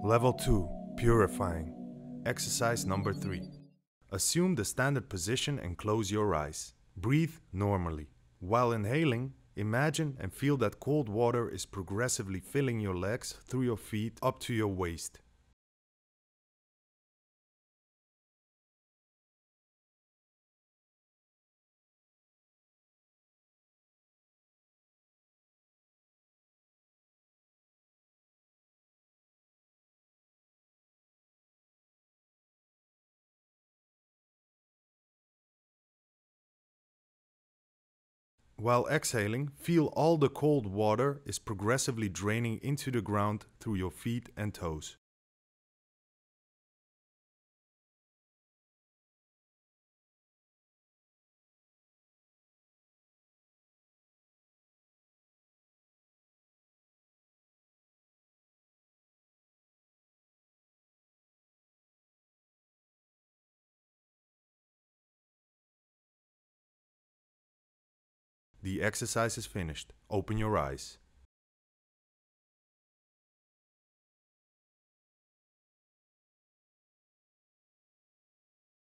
Level 2. Purifying. Exercise number 3. Assume the standard position and close your eyes. Breathe normally. While inhaling, imagine and feel that cold water is progressively filling your legs through your feet up to your waist. While exhaling, feel all the cold water is progressively draining into the ground through your feet and toes. The exercise is finished. Open your eyes.